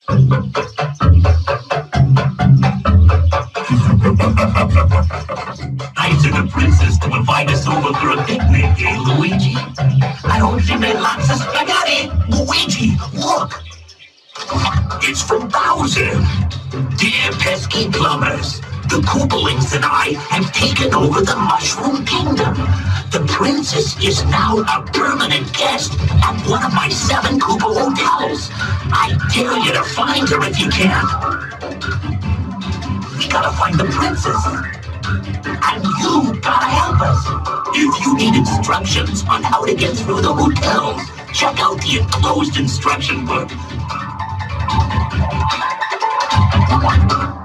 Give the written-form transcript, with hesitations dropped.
I took the princess to invite us over for a picnic, eh, Luigi? I hope she made lots of spaghetti. Luigi, look! It's from Bowser. Dear pesky plumbers, the Koopalings and I have taken over the Mushroom Kingdom. The princess is now a permanent guest at one of my 7 Koopa hotels. I dare you to find her if you can. We gotta find the princess. And you gotta help us. If you need instructions on how to get through the hotels, check out the enclosed instruction book.